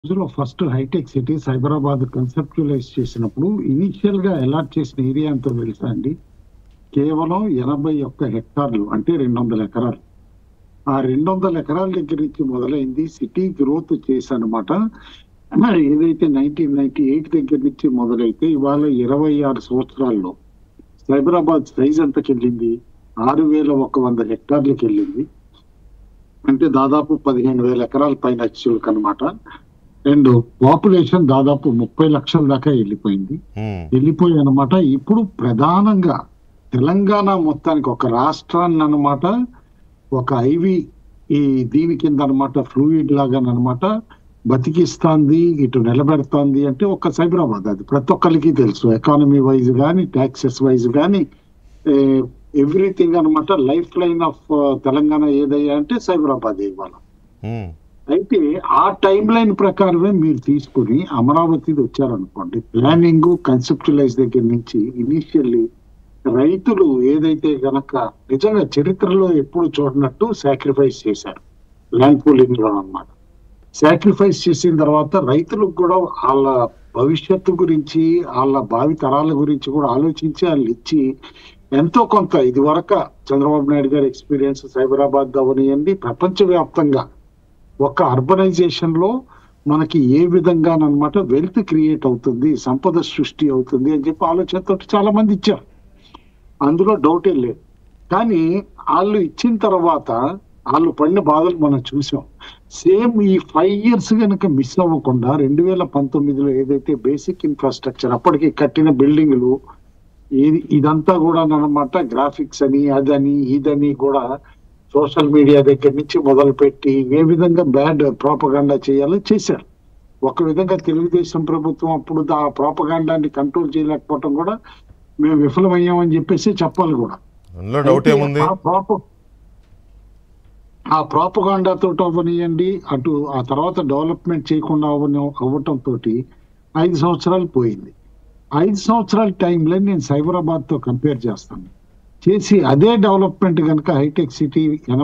రోజుల్లో first hi tech city Cyberabad conceptualise చేసినప్పుడు initial గా అలాట్ చేసిన ఏరియా ఎంతో తెలుసా అండి? కేవలం 81 హెక్టార్లు, అంటే 200 ఎకరాలు. ఆ 200 ఎకరాల దగ్గర నుంచి మొదలైంది సిటీ గ్రోత్ చేశానమాట. ఏదైతే 1998 దగ్గర నుంచి మొదలైతే ఇవాళ 26 సంవత్సరాల్లో సైబరాబాద్ సైజ్ ఎంతకెళ్ళింది? 6100 హెక్టార్లకు వెళ్ళింది. అంటే దాదాపు 15,000 ఎకరాల పైన అచ్చులకు అనమాట. అండ్ పాపులేషన్ దాదాపు 30 లక్షల దాకా వెళ్ళిపోయింది. వెళ్ళిపోయి అనమాట. ఇప్పుడు ప్రధానంగా తెలంగాణ మొత్తానికి ఒక రాష్ట్రాన్ని అనమాట, ఒక ఐవి ఈ దీని కింద అనమాట, ఫ్లూయిడ్ లాగా అనమాట బతికిస్తాంది, ఇటు నిలబెడుతోంది అంటే ఒక సైబరాబాద్. అది ప్రతి ఒక్కరికి తెలుసు. ఎకానమీ వైజ్ కానీ, ట్యాక్సెస్ వైజ్ కానీ, ఎవ్రీథింగ్ అనమాట. లైఫ్ లైన్ ఆఫ్ తెలంగాణ ఏదయ్యా అంటే సైబరాబాద్ ఇవాళ. అయితే ఆ టైం లైన్ ప్రకారమే మీరు తీసుకుని అమరావతి వచ్చారనుకోండి, ప్లానింగ్ కన్సెప్చువలైజ్ దగ్గర నుంచి ఇనిషియల్లీ రైతులు ఏదైతే గనక నిజంగా చరిత్రలో ఎప్పుడు చూడనట్టు సాక్రిఫైస్ చేశారు ల్యాండ్ పూలింగ్ లో అన్నమాట. సాక్రిఫైస్ చేసిన తర్వాత రైతులకు కూడా వాళ్ళ భవిష్యత్తు గురించి, వాళ్ళ భావి తరాల గురించి కూడా ఆలోచించి వాళ్ళు ఇచ్చి ఎంతో కొంత ఇది వరకు చంద్రబాబు నాయుడు గారి ఎక్స్పీరియన్స్ సైబరాబాద్ అవనియండి, ప్రపంచవ్యాప్తంగా ఒక అర్బనైజేషన్ లో మనకి ఏ విధంగానమాట వెల్త్ క్రియేట్ అవుతుంది, సంపద సృష్టి అవుతుంది అని చెప్పి ఆలోచనతో చాలా మంది ఇచ్చారు. అందులో డౌటే లేదు. కానీ వాళ్ళు ఇచ్చిన తర్వాత వాళ్ళు పడిన బాధలు మనం చూసాం. సేమ్ ఈ 5 years కనుక మిస్ అవ్వకుండా 2019లో ఏదైతే బేసిక్ ఇన్ఫ్రాస్ట్రక్చర్ అప్పటికి కట్టిన బిల్డింగ్లు ఇదంతా కూడా అనమాట, గ్రాఫిక్స్ అని అదని ఇదని కూడా సోషల్ మీడియా దగ్గర నుంచి మొదలుపెట్టి ఏ విధంగా బ్యాడ్ ప్రాపగాండా చేయాలో చేశారు. ఒక విధంగా తెలుగుదేశం ప్రభుత్వం అప్పుడు ఆ ప్రాపగాండాన్ని కంట్రోల్ చేయలేకపోవటం కూడా మేము విఫలమయ్యామని చెప్పేసి చెప్పాలి కూడా. ఆ ప్రాపగాండాతో అవనియండి, అటు ఆ తర్వాత డెవలప్మెంట్ చేయకుండా అవ్వటంతో 5 సంవత్సరాలు పోయింది. 5 సంవత్సరాల టైంలో నేను సైబరాబాద్ తో కంపేర్ చేస్తాను చేసి అదే డెవలప్మెంట్ కనుక హైటెక్ సిటీ